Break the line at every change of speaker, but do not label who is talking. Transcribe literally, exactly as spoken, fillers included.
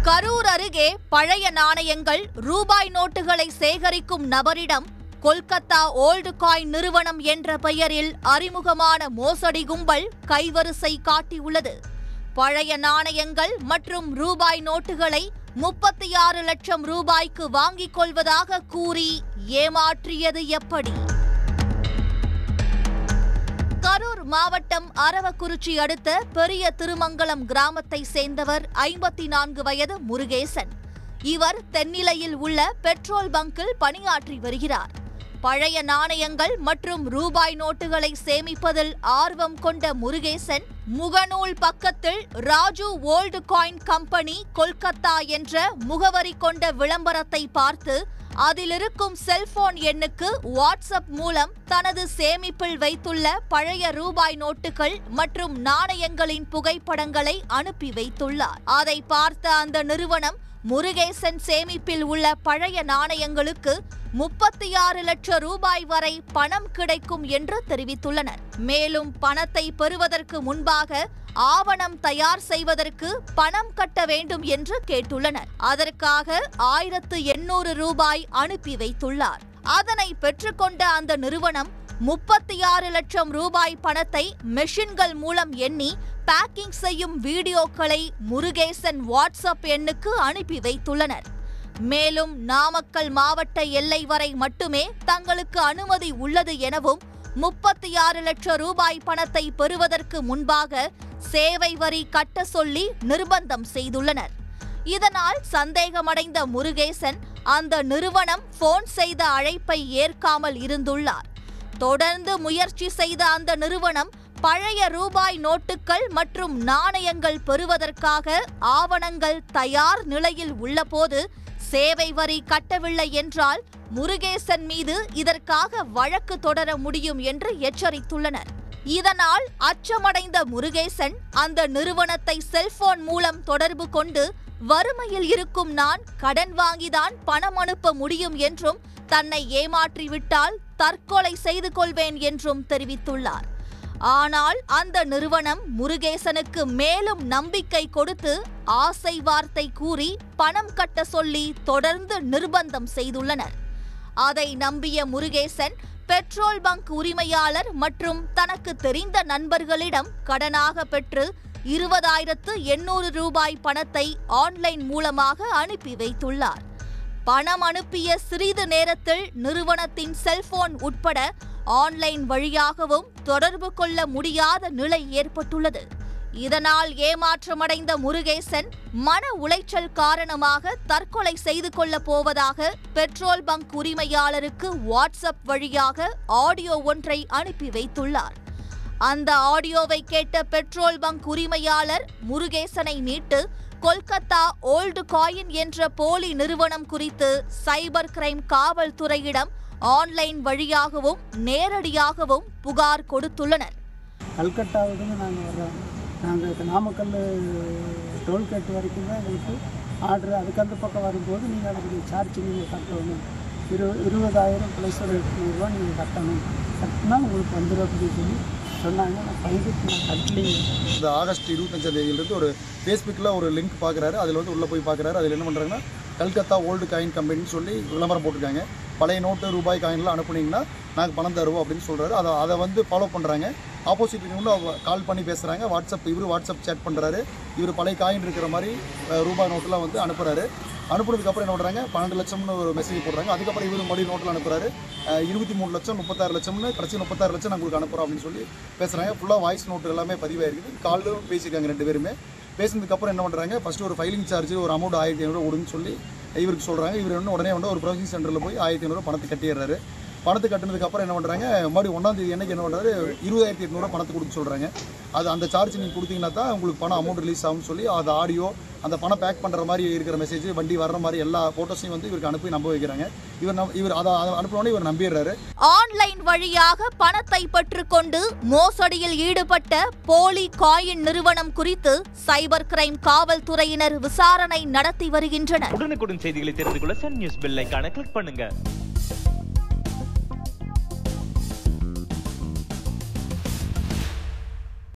கரூர் அருகே பழைய நாணயங்கள், ரூபாய் நோட்டுகளை சேகரிக்கும் நபரிடம் கொல்கத்தா ஓல்டு காயின் நிறுவனம் என்ற பெயரில் அறிமுகமான மோசடி கும்பல் கைவரிசை காட்டியுள்ளது. பழைய நாணயங்கள் மற்றும் ரூபாய் நோட்டுகளை முப்பத்தி ஆறு லட்சம் ரூபாய்க்கு வாங்கிக் கொள்வதாக கூறி ஏமாற்றியது எப்படி? கரூர் மாவட்டம் அரவக்குறிச்சி அடுத்த பெரிய திருமங்கலம் கிராமத்தை சேர்ந்தவர் ஐம்பத்தி நான்கு வயது முருகேசன். இவர் தென்னிலையில் உள்ள பெட்ரோல் பங்கில் பணியாற்றி வருகிறார். பழைய நாணயங்கள் மற்றும் ரூபாய் நோட்டுகளை சேமிப்பதில் ஆர்வம் கொண்ட முருகேசன் முகநூல் பக்கத்தில் Raju old coin company Kolkata என்ற முகவரி கொண்ட விளம்பரத்தை பார்த்து அதில் இருக்கும் செல்போன் எண்ணுக்கு வாட்ஸ்அப் மூலம் தனது சேமிப்பில் வைத்துள்ள பழைய ரூபாய் நோட்டுகள் மற்றும் நாணயங்களின் புகைப்படங்களை அனுப்பி வைத்துள்ளார். அதை பார்த்த அந்த நிறுவனம் முருகேசன் சேமிப்பில் உள்ள பழைய நாணயங்களுக்கு முப்பத்தி ஆறு லட்சம் ரூபாய் வரை பணம் கிடைக்கும் என்று தெரிவித்துள்ளனர். மேலும் பணத்தை பெறுவதற்கு முன்பாக ஆவணம் தயார் செய்வதற்கு பணம் கட்ட வேண்டும் என்று கேட்டுள்ளனர். அதற்காக ஆயிரத்து எண்ணூறு ரூபாய் அனுப்பி வைத்துள்ளார். அதனை பெற்றுக்கொண்ட அந்த நிறுவனம் முப்பத்தி ஆறு லட்சம் ரூபாய் பணத்தை மெஷின்கள் மூலம் எண்ணி பேக்கிங் செய்யும் வீடியோக்களை முருகேசன் வாட்ஸ்அப் எண்ணுக்கு அனுப்பி வைத்துள்ளனர். மேலும் நாமக்கல் மாவட்ட எல்லை வரை மட்டுமே தங்களுக்கு அனுமதி உள்ளது எனவும் முப்பத்தி ஆறு லட்சம் ரூபாய் பணத்தை பெறுவதற்கு முன்பாக சேவை வரி கட்ட சொல்லி நிர்பந்தம் செய்துள்ளனர். இதனால் சந்தேகமடைந்த முருகேசன் அந்த நிறுவனம் போன் செய்த அழைப்பை ஏற்காமல் இருந்துள்ளார். தொடர்ந்து முயற்சி செய்த அந்த நிறுவனம் பழைய ரூபாய் நோட்டுகள் மற்றும் நாணயங்கள் பெறுவதற்காக ஆவணங்கள் தயார் நிலையில் உள்ளபோது சேவை வரி கட்டவில்லை என்றால் முருகேசன் மீது இதற்காக வழக்கு தொடர முடியும் என்று எச்சரித்துள்ளனர். இதனால் அச்சமடைந்த முருகேசன் அந்த நிறுவனத்தை செல்போன் மூலம் தொடர்பு கொண்டு வறுமையில் இருக்கும் நான் கடன் வாங்கிதான் பணம் அனுப்ப முடியும் என்றும் தன்னை ஏமாற்றிவிட்டால் தற்கொலை செய்து கொள்வேன் என்றும் தெரிவித்துள்ளார். ஆனால் அந்த நிறுவனம் முருகேசனுக்கு மேலும் நம்பிக்கை கொடுத்து ஆசை வார்த்தை கூறி பணம் கட்ட சொல்லி தொடர்ந்து நிர்பந்தம் செய்துள்ளனர். அதை நம்பிய முருகேசன் பெட்ரோல் பங்க் உரிமையாளர் மற்றும் தனக்கு தெரிந்த நண்பர்களிடம் கடனாக பெற்று இருபதாயிரத்து எண்ணூறு ரூபாய் பணத்தை ஆன்லைன் மூலமாக அனுப்பி வைத்துள்ளார். பணம் அனுப்பிய சிறிது நேரத்தில் நிறுவனத்தின் செல்போன் உட்பட ஆன்லைன் வழியாகவும் தொடர்பு கொள்ள முடியாத நிலை ஏற்பட்டுள்ளது. இதனால் ஏமாற்றமடைந்த முருகேசன் மன உளைச்சல் காரணமாக தற்கொலை செய்து கொள்ளப் போவதாக பெட்ரோல் பங்க் உரிமையாளருக்கு வாட்ஸ்அப் வழியாக ஆடியோ ஒன்றை அனுப்பி வைத்துள்ளார். அந்த ஆடியோவை கேட்ட பெட்ரோல் பங்க் உரிமையாளர் முருகேசனை மீட்டு கொல்கத்தா ஓல்டு காயின் என்ற போலி நிறுவனம் குறித்து சைபர் கிரைம் காவல்துறையிடம் ஆன்லைன் வழியாகவும் நேரடியாகவும் புகார் கொடுத்துள்ளனர்.
கல்கட்டாவிலிருந்து நாங்கள் வர்றோம். நாங்கள் நாமக்கல் டோல்கேட் வரைக்கும் தான் எங்களுக்கு ஆர்டர். அதுக்கு அந்த பக்கம் வரும்போது நீங்கள் அதுக்கு சார்ஜ் நீங்கள் கட்டணும். இரு இருபதாயிரம் ப்ளஸ் ஒரு எட்நூறுரூவா நீங்கள் கட்டணும். கட்டினா உங்களுக்கு வந்துடும் அப்படின்னு சொல்லி சொன்னாங்க. நான் பைக்கு நான் கட்டலைங்க.
இந்த ஆகஸ்ட் இருபத்தஞ்சாம் தேதியிலிருந்து ஒரு ஃபேஸ்புக்கில் ஒரு லிங்க் பார்க்குறாரு. அதில் வந்து உள்ளே போய் பார்க்குறாரு. அதில் என்ன பண்ணுறாங்கன்னா கல்கத்தா ஓல்டு காயின் கம்பெனின்னு சொல்லி விளம்பரம் போட்டிருக்காங்க. பழைய நோட்டு ரூபாய் காயின்லாம் அனுப்புனீங்கன்னா நாங்கள் பணம் தருவோம் அப்படின்னு சொல்கிறாரு. அதை அதை வந்து ஃபாலோ பண்ணுறாங்க. ஆப்போசிட் வந்து கால் பண்ணி பேசுகிறாங்க. வாட்ஸ்அப் இவர் வாட்ஸ்அப் சேட் பண்ணுறாரு. இவர் பழைய காயின் இருக்கிற மாதிரி ரூபாய் நோட்டெலாம் வந்து அனுப்புகிறாரு. அனுப்புனதுக்கப்புறம் என்ன பண்ணுறாங்க, பன்னெண்டு லட்சம்னு ஒரு மெசேஜ் போடுறாங்க. அதுக்கப்புறம் இவர் மறுபடியும் நோட்டில் அனுப்புறாரு. இருபத்தி மூணு லட்சம் முப்பத்தாறு லட்சம்னு கடைசி முப்பத்தாறு லட்சம் நாங்கள் உங்களுக்கு அனுப்புகிறோம் அப்படின்னு சொல்லி பேசுகிறாங்க. ஃபுல்லாக வாய்ஸ் நோட்டு எல்லாமே பதிவாயிருக்குது. காலும் பேசியிருக்காங்க ரெண்டு பேருமே. பேசினதுக்கப்புறம் என்ன பண்ணுறாங்க, ஃபஸ்ட்டு ஒரு ஃபைலிங் சார்ஜ் ஒரு அமௌண்ட் ஆயிரத்தி ஐநூறுரூவா கொடுன்னு சொல்லி இவருக்கு சொல்கிறாங்க. இவர் வந்து உடனே வந்து ஒரு ப்ரௌசிங் சென்டரில் போய் ஆயிரத்தி ஐநூறுரூவா பணத்தை கட்டிடுறாரு. பணத்தை கட்டினதுக்கப்புறம் என்ன பண்ணுறாங்க, மறுபடியும் ஒன்றாம் தேதி என்னைக்கு என்ன பண்ணுறாரு, இருபதாயிரத்தி எட்நூறுவா பணத்தை கொடுக்க சொல்கிறாங்க. அது அந்த சார்ஜ் நீங்கள் கொடுத்தீங்கன்னா தான் உங்களுக்கு பணம் அமௌண்ட் ரிலீஸ் ஆகும்னு சொல்லி அது ஆடியோ அந்த பணம் பேக் பண்ணுற மாதிரி இருக்கிற மெசேஜ் வண்டி வர்ற மாதிரி எல்லா ஃபோட்டோஸையும் வந்து இவருக்கு அனுப்பி நம்ப வைக்கிறாங்க. இவர் இவர் அதை அனுப்பினோடனே இவர் நம்பிடுறாரு.
ஆன்லைன் வழியாக பணத்தை பெற்றுக்கொண்டு மோசடியில் ஈடுபட்ட போலி காயின் நிறுவனம் குறித்து சைபர் கிரைம் காவல்துறையினர் விசாரணை நடத்தி வருகின்றனர்.
உடனுக்குடன் செய்திகளை தெரிந்து கொள்ள சன் நியூஸ் பெல் ஐகானை கிளிக் பண்ணுங்க.